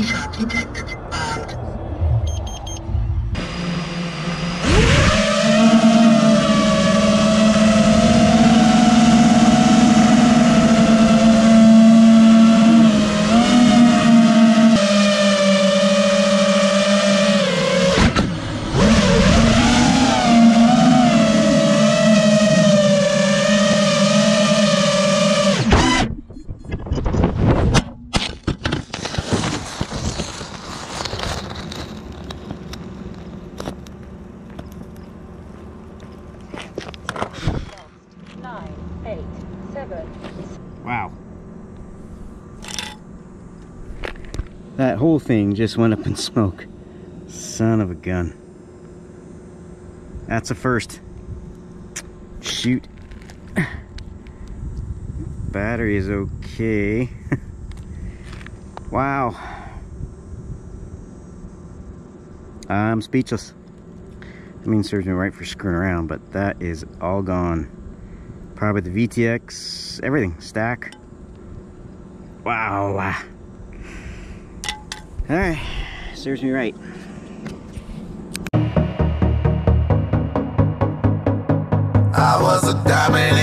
Radar detected. Banned. Wow. That whole thing just went up in smoke. Son of a gun. That's a first. Shoot. Battery is okay. Wow. I'm speechless. I mean, serves me right for screwing around, but that is all gone. Probably the VTX, everything, stack. Wow. Alright, serves me right. I was a diamond